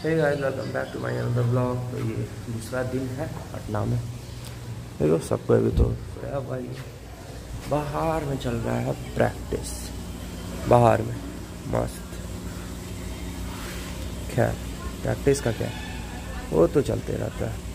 Hey guys, welcome back to my another blog. तो ये दूसरा दिन है पटना में। देखो सबको अभी तो भाई बाहर में चल रहा है प्रैक्टिस, बाहर में मस्त। खैर प्रैक्टिस का क्या, वो तो चलते रहता है।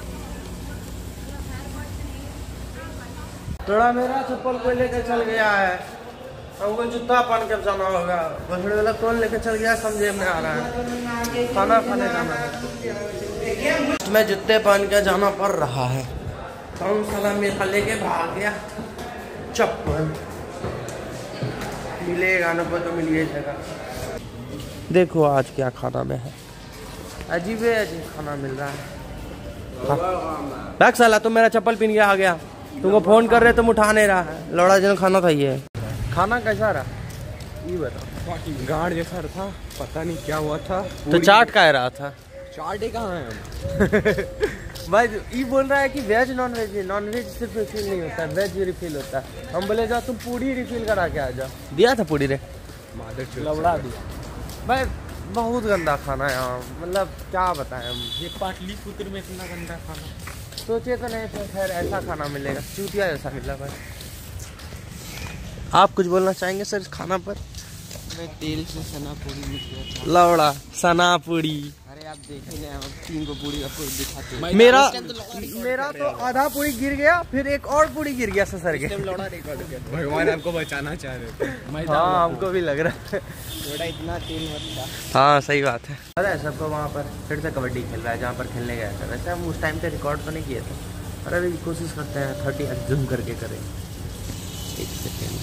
थोड़ा मेरा चप्पल कोई लेकर चल गया है, हमको जूता पहन कर जाना होगा। भसड़ी वाला कौन लेकर चल गया समझे में आ रहा है। खाना खाने जाना है, मैं जूते पहन के जाना पड़ रहा है। कौन साला मेरा लेके भाग गया चप्पल, मिलेगा ना तो मिलिए जगह। देखो आज क्या खाना में है, अजीब अजीब खाना मिल रहा है। बैग साला तुम मेरा चप्पल पहन के आ गया, तुमको फोन कर रहे तुम उठा नहीं रहा है। लौड़ा जन खाना था ये। खाना कैसा रहा ये बताओ। गाड़ जैसा था, पता नहीं क्या हुआ था। तो चाट का रहा था, चाट कहाँ है हम? भाई ये बोल रहा है कि वेज नॉन वेज है। नॉन वेज सिर्फ रिफिल नहीं होता, वेज रिफिल होता है। हम बोले जाओ तुम पूरी रिफिल करा के आ जाओ। दिया था पूरी रे, लौड़ा दिया भाई। बहुत गंदा खाना है यहाँ, मतलब क्या बताएं हम। ये पाटलिपुत्र में इतना गंदा खाना सोचे तो नहीं थे, खैर ऐसा खाना मिलेगा, चूतिया जैसा मिला भाई। आप कुछ बोलना चाहेंगे सर इस खाना पर? मैं तेल से सना पूरी निकला था। लौड़ा सना पूरी, अरे आप देखे ना, हम 3 को पूरी आपको दिखाते हैं। मेरा तो आधा पूरी गिर गया, फिर एक और पूरी गिर गया ससर के। भगवान आपको बचाना चाह रहे थे। हाँ हमको भी लग रहा है थोड़ा इतना तेल मत था। हाँ सही बात है। अरे सबको वहाँ पर फिर से कबड्डी खेल रहा है जहाँ पर खेलने गया था। वैसे हम उस टाइम पे रिकॉर्ड तो नहीं किए थे, पर अभी कोशिश करते हैं 30 जूम करके करें। एक सेकेंड।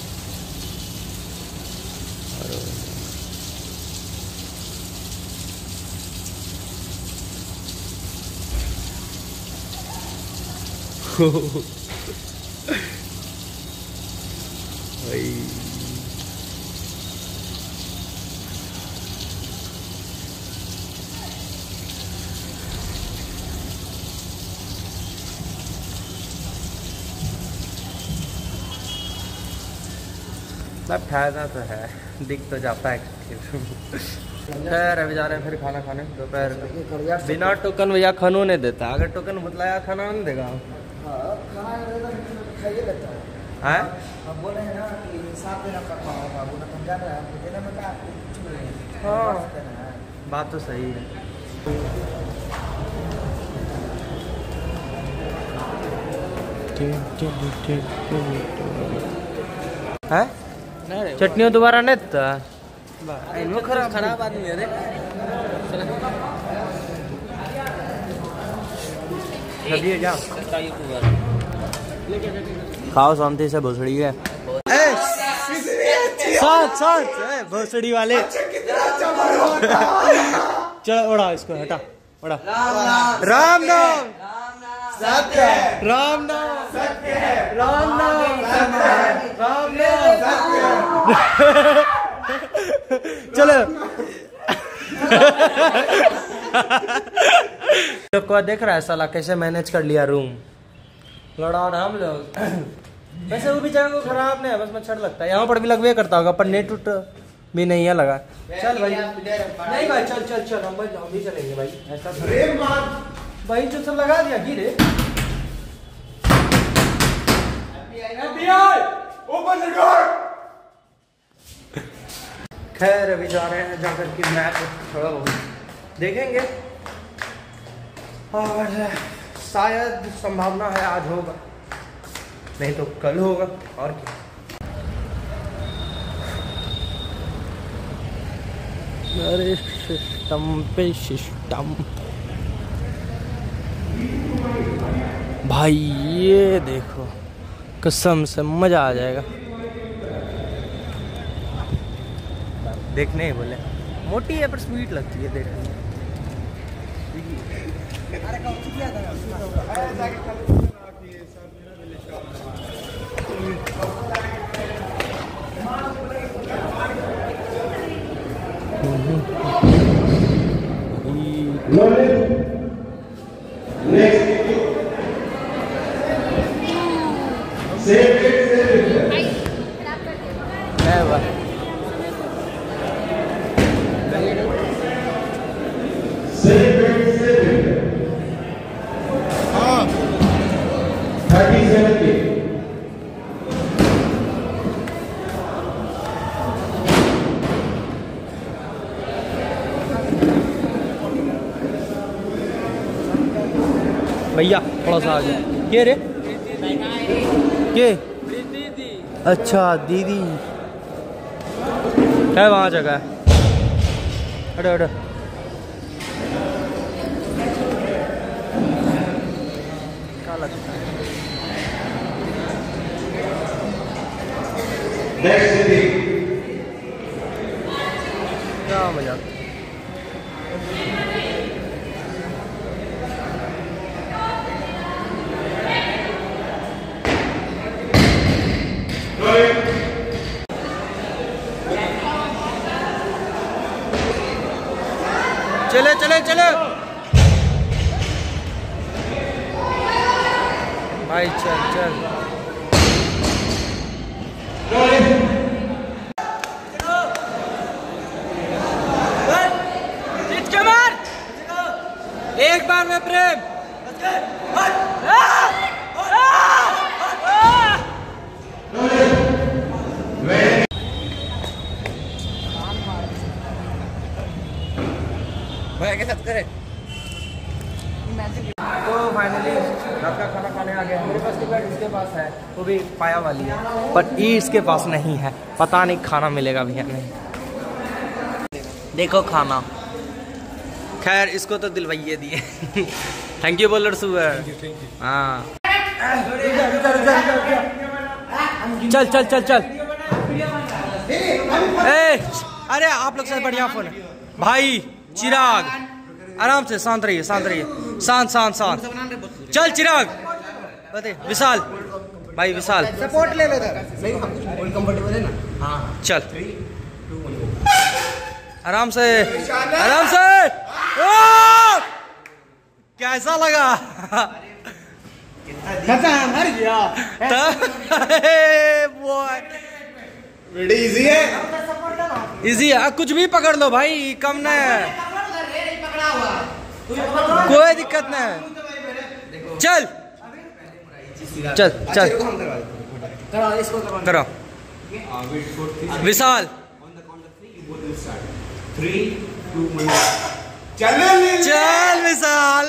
मतलब फायदा तो है, दिख तो जाता है। खैर अभी जा रहे हैं फिर खाना खाने दोपहर। बिना टोकन भैया खानों नहीं देता, अगर टोकन बतलाया खाना नहीं देगा। हाँ बोले हैं ना कि साथ देना पड़ता है बाबू ना, तुम जान रहे हैं देने में क्या कुछ नहीं है। हाँ बात तो सही है। है चटनी दोबारा नहीं था, खराब आदमी है। खाओ शांति से भोसड़ी है। भोसड़ी वाले चलो उड़ा इसको, हटा उड़ा। राम नाम सत्य है, राम नाम सत्य है, राम नाम सत्य है, राम नाम सत्य है। चलो लोग को देख रहा है साला कैसे मैनेज कर लिया रूम। लड़ा हम लोग वैसे वो भी जगह को खराब नहीं है, बस मच्छर लगता है। यहाँ पर भी लगवे करता होगा, पर नेट उट भी नहीं है लगा। चल भाई नहीं भाई, चल चल चल हम भी चलेंगे भाई। ऐसा भाई जो सब लगा दिया गिरे। खैर अभी जा रहे हैं, जाकर के मैच थोड़ा बहुत देखेंगे और शायद संभावना है आज होगा, नहीं तो कल होगा। और क्या अरे सिस्टम पे सिस्टम भाई, ये देखो कसम से मजा आ जाएगा। देखने ही बोले मोटी है पर स्वीट लगती है देखने में। हाँ 37 पे भैया थोड़ा सा आ जाए। ये रे के अच्छा दीदी है वहाँ जगह है। अरे अरे क्या लगता है क्या मजा। चले चले चले भाई चल चल। एक बार में प्रेम भैया के साथ करे। तो फाइनली रात का खाना खाने आ गया। मेरे पास तो बैठ इसके पास है, वो भी पाया वाली है, पर ये इसके पास नहीं है। पता नहीं खाना मिलेगा भैया नहीं। देखो खाना, खैर इसको तो दिलवाइए दिए। थैंक यू बोलर सुअर। हाँ चल चल चल चल। ए अरे आप लोग से बढ़िया फोन है भाई। चिराग आराम से, शांत रहिए शांत रहिए, शांत शांत शांत। चल चिराग बते विशाल भाई, विशाल सपोर्ट ले लो इधर। कंफर्टेबल है ना। हाँ चल आराम से आराम से। ओ! कैसा लगा? मर गया। इजी है, इजी है, कुछ भी पकड़ लो भाई, कम न है, कोई दिक्कत नहीं है। चल चल चल करो विशाल। चल विशाल।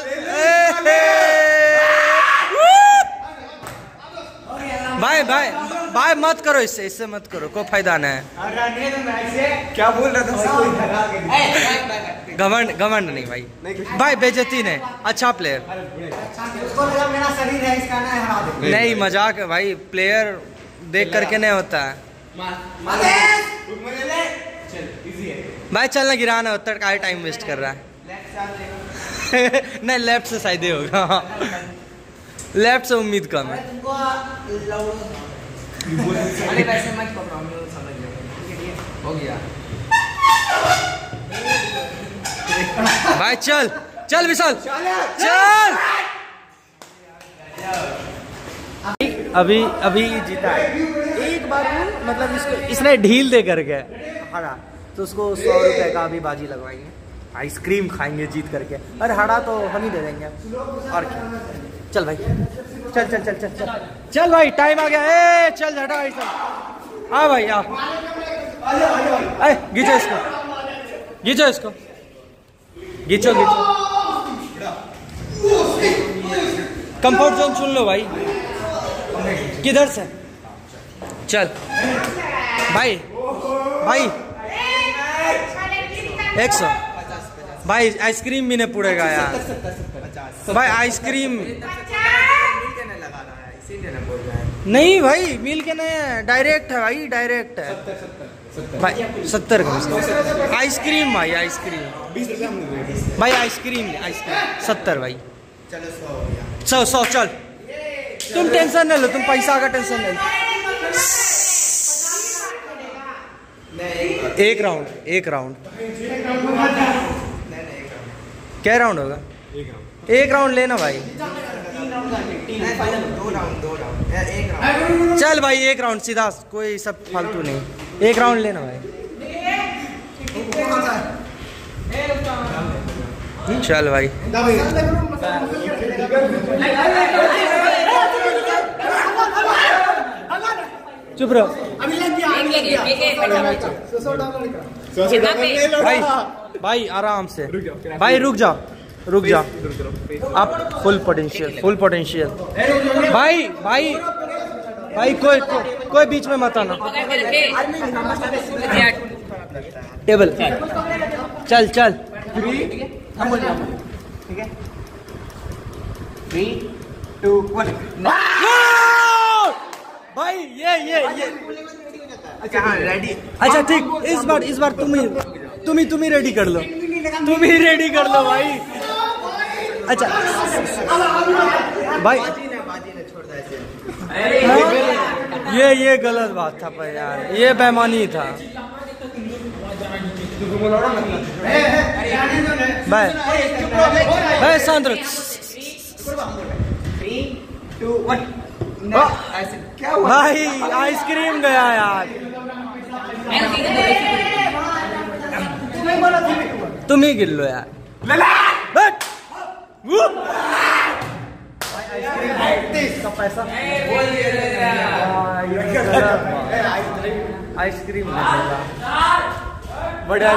भाई भाई भाई मत करो, इससे इससे मत करो, कोई फायदा नहीं है। क्या बोल रहा था? घमंड घमंड नहीं भाई, भाई बेइज्जती नहीं, अच्छा प्लेयर। उसको लगा मेरा शरीर है इसका, ना हरा दे। नहीं मजाक है भाई, प्लेयर देख करके नहीं होता है भाई। चलना गिराना है, उतर का टाइम वेस्ट कर रहा है। नहीं लेफ्ट से शायद ही होगा, लेफ्ट से उम्मीद कम है। अरे वैसे मत पकड़ो, मैं समझ गया। हो गया भाई चल चल विशाल चल। अभी अभी जीता है एक बार, मतलब इसको इसने ढील दे करके हारा, तो उसको 100 रुपए का अभी बाजी लगवाएंगे, आइसक्रीम खाएंगे जीत करके। अरे हारा तो हम ही दे देंगे और क्या। चल भाई चल चल चल चल चल चल भाई, टाइम आ गया। ए चल हटा भाई सब, आ भाई आ, घीचो इसको, घीचो इसको, घीचो घीचो। कंफर्ट जोन चुन लो भाई, किधर से। चल भाई भाई 100 भाई, आइसक्रीम भी नहीं पुड़ेगा यार भाई, आइसक्रीम नहीं भाई, मिल के नहीं, डायरेक्ट है भाई, डायरेक्ट है भाई। 70 का आइसक्रीम भाई, आइसक्रीम भाई, आइसक्रीम आइसक्रीम 70 भाई। 100 चल, तुम टेंशन नहीं लो, तुम पैसा का टेंशन नहीं लो। एक राउंड, एक राउंड क्या राउंड होगा? एक राउंड लेना भाई। चल भाई एक राउंड सीधा, कोई सब फालतू नहीं, एक राउंड लेना भाई। चल भाई चुप रहो भाई भाई आराम से भाई रुक जाओ आप फुल पोटेंशियल भाई भाई भाई कोई बीच में मत आना टेबल चल चल ठीक है 3 2 1 भाई ये अच्छा हाँ रेडी अच्छा ठीक इस बार तुम ही रेडी कर लो भाई अच्छा भाई ये गलत बात था पर यार ये बेईमानी था भाई शांत रहो 3 2 1 क्या हुआ भाई आइसक्रीम गया यार तुम ही गिर लो यार पैसा आइसक्रीम बढ़िया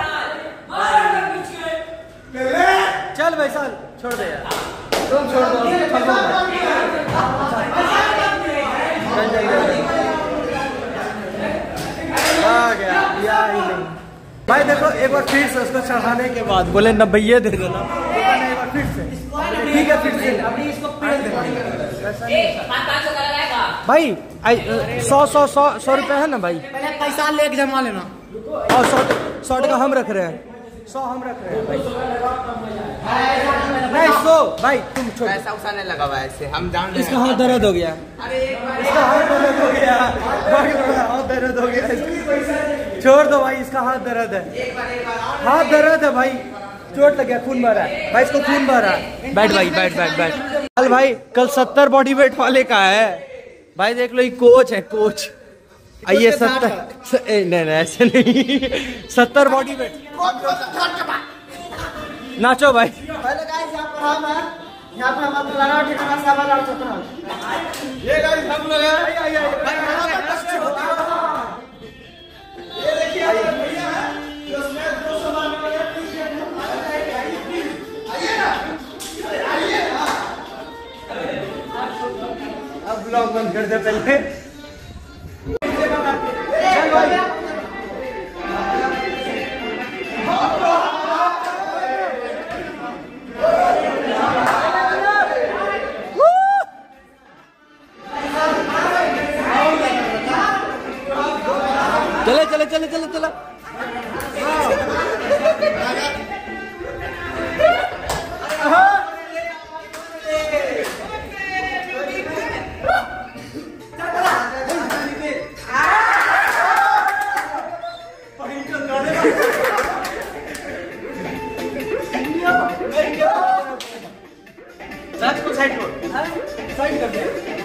चल भाई साल छोड़ दे यार तुम छोड़ दो आ गया या ही नहीं भाई देखो एक बार फिर से उसको चढ़ाने के बाद बोले 90 दे देना एक बार फिर से ठीक है फिर से अभी इसको भाई 100 रुपए है ना भाई पहले पैसा लेके जमा लेना और 100 टका हम रख रहे हैं 100 हम रख रहे हैं भाई 100 भाई तुम छोड़ पैसा उसा नहीं लगा हुआ ऐसे हम जान रहे इसका हाथ दर्द हो गया इसका हाथ दर्द हो गया हाथ दर्द हो गया छोड़ दो भाई इसका हाथ दर्द है हाथ दर्द है भाई चोट लग गया खून बह रहा है भाई इसको खून बह रहा है बैठ भाई बैठ कल भाई कल 70 बॉडी वेट वाले का है भाई देख लो ये कोच है कोच आइए 70 नहीं ऐसे नहीं 70 बॉडी वेट नाचो भाई पहले गाइस यहाँ पर हम लड़ा ठिकाना सब लड़ सकते हैं ये गाइस हम लोग हैं ये देखिए भैया इसमें 200 मान के आइए ना आइए अब ब्लॉग बंद कर दे पहले चले साइड कर दे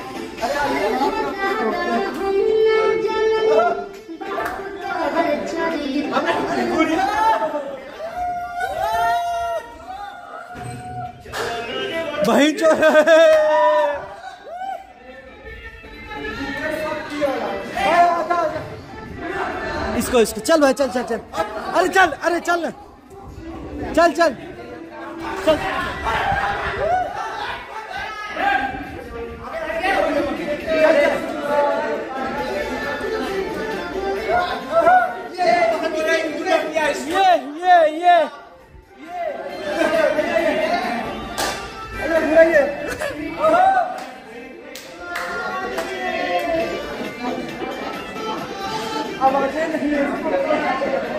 भाई इसको चल भाई चल अरे चल ये आवाजें नहीं